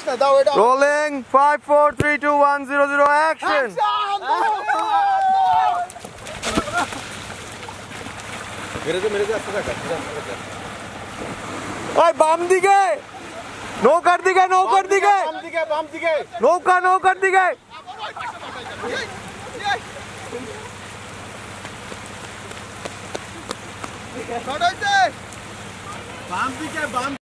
না, দাও এটা। Rolling 5 4 3 2 1 0 0 action. মেরে দে আস্তে থাকা। ওই বাম দিকে, নৌকার দিকে, নৌকার দিকে, বাম দিকে। নৌকার দিকে। বাম দিকে, বাম